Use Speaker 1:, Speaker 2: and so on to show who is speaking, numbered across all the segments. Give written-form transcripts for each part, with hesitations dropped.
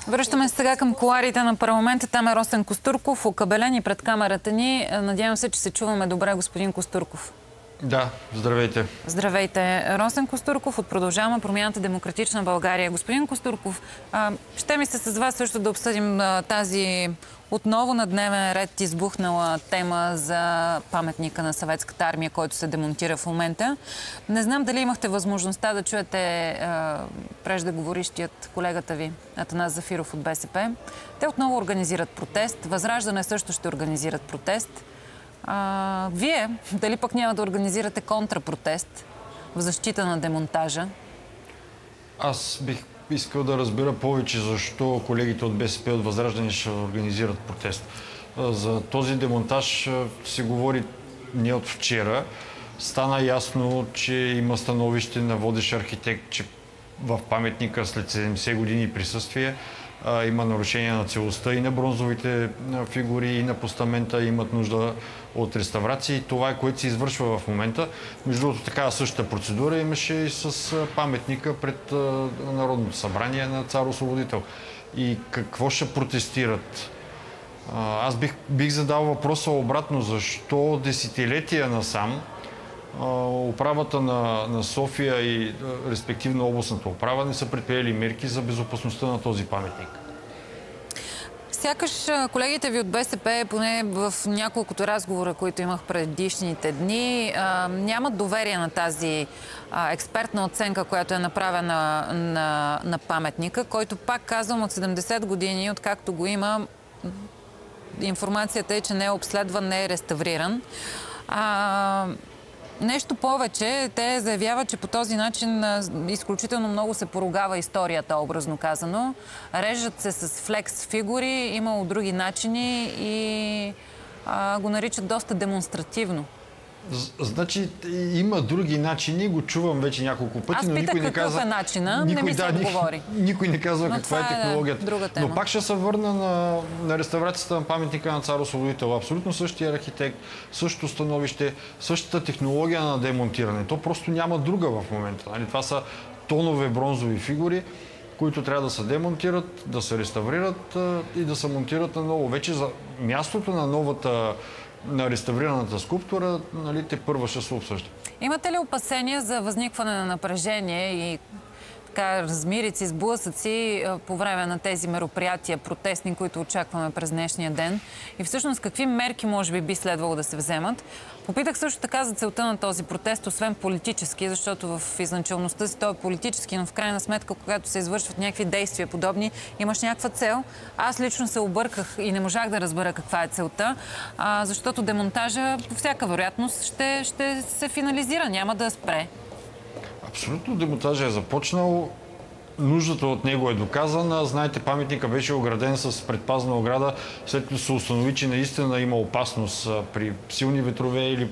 Speaker 1: Връщаме се сега към кулоарите на парламента. Там е Росен Костурков, окабелен и пред камерата ни. Надявам се, че се чуваме добре, господин Костурков.
Speaker 2: Да, здравейте.
Speaker 1: Здравейте. Росен Костурков от Продължаваме промяната Демократична България. Господин Костурков, ще ми се с вас също да обсъдим тази отново на дневен ред избухнала тема за паметника на Съветската армия, който се демонтира в момента. Не знам дали имахте възможността да чуете преждеговорищият колегата ви, Атанас Зафиров от БСП. Те отново организират протест. Възраждане също ще организират протест. Вие дали пък няма да организирате контрапротест в защита на демонтажа?
Speaker 2: Аз бих искал да разбера повече защо колегите от БСП от Възраждане ще организират протест. За този демонтаж се говори не от вчера. Стана ясно, че има становище на водещ архитект, че в паметника след 70 години присъствие има нарушение на целостта и на бронзовите фигури, и на постамента, имат нужда от реставрации. Това е, което се извършва в момента. Между другото, такава същата процедура имаше и с паметника пред Народното събрание на Цар Освободител. И какво ще протестират? Аз бих задал въпроса обратно, защо десетилетия насам управата на София и респективно областната управа не са предприели мерки за безопасността на този паметник.
Speaker 1: Сякаш колегите ви от БСП, поне в няколкото разговора, които имах предишните дни, нямат доверие на тази експертна оценка, която е направена на паметника, който, пак казвам, от 70 години, откакто го има, информацията е, че не е обследван, не е реставриран. Нещо повече, те заявяват, че по този начин изключително много се поругава историята, образно казано. Режат се с флекс фигури, имало други начини и го наричат доста демонстративно.
Speaker 2: Значи има други начини, го чувам вече няколко пъти, но никой не казва...
Speaker 1: Аз питах какъв е начина, не ми се отговори.
Speaker 2: Никой не казва каква е технологията. Но пак ще се върна на реставрацията на паметника на Цар Освободител. Абсолютно същия архитект, същото становище, същата технология на демонтиране. То просто няма друга в момента. Това са тонове бронзови фигури, които трябва да се демонтират, да се реставрират и да се монтират наново. Вече за мястото на реставрираната скулптура, те първа ще се обсъжда.
Speaker 1: Имате ли опасения за възникване на напрежение и размирици, сблъсъци по време на тези мероприятия, протестни, които очакваме през днешния ден? И всъщност какви мерки може би следвало да се вземат? Попитах също така за целта на този протест, освен политически, защото в изначалността си той е политически, но в крайна сметка, когато се извършват някакви действия подобни, имаш някаква цел. Аз лично се обърках и не можах да разбера каква е целта, защото демонтажа по всяка вероятност ще се финализира, няма да спре.
Speaker 2: Абсолютно демонтажа е започнал. Нуждата от него е доказана. Знаете, паметника беше ограден с предпазна ограда, след като се установи, че наистина има опасност при силни ветрове или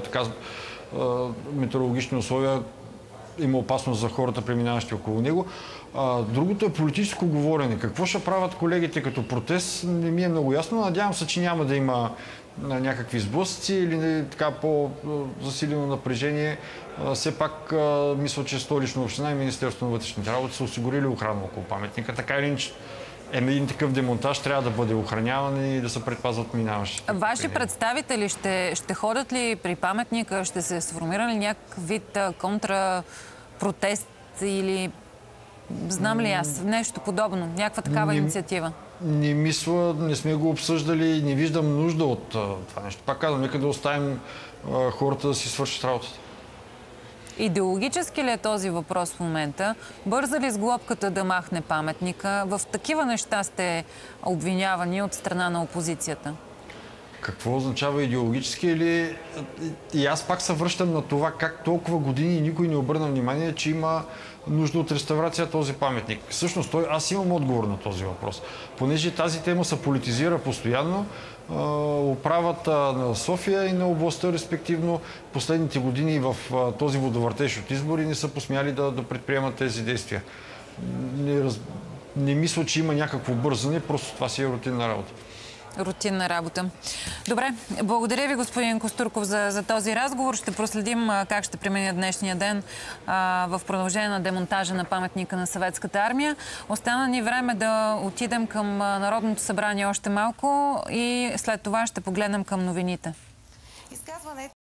Speaker 2: метеорологични условия. Има опасност за хората, преминаващи около него. Другото е политическо говорене. Какво ще правят колегите като протест, не ми е много ясно. Надявам се, че няма да има някакви сблъсъци или така по-засилено напрежение. Все пак мисля, че Столична община и Министерството на вътрешните работи са осигурили охрана около паметника. Така или иначе, един такъв демонтаж трябва да бъде охраняван и да се предпазват минаващите.
Speaker 1: Ваши представители ще ходят ли при паметника? Ще се сформира ли някакъв вид контрапротест или знам ли аз? Нещо подобно, някаква такава инициатива?
Speaker 2: Не мисля, не сме го обсъждали, не виждам нужда от това нещо. Пак казвам, нека да оставим хората да си свършат работата.
Speaker 1: Идеологически ли е този въпрос в момента? Бърза ли с глобката да махне паметника? В такива неща сте обвинявани от страна на опозицията.
Speaker 2: Какво означава идеологически или... И аз пак се връщам на това как толкова години никой не обърна внимание, че има нужда от реставрация този паметник. Всъщност, аз имам отговор на този въпрос. Понеже тази тема се политизира постоянно, управата на София и на областта, респективно, последните години в този водовъртеж от избори не са посмяли да предприемат тези действия. Не мисля, че има някакво бързане, просто това си е рутинна работа.
Speaker 1: рутинна работа. Добре, благодаря ви, господин Костурков, за този разговор. Ще проследим как ще премине днешния ден в продължение на демонтажа на паметника на Съветската армия. Остана ни време да отидем към Народното събрание още малко и след това ще погледнем към новините.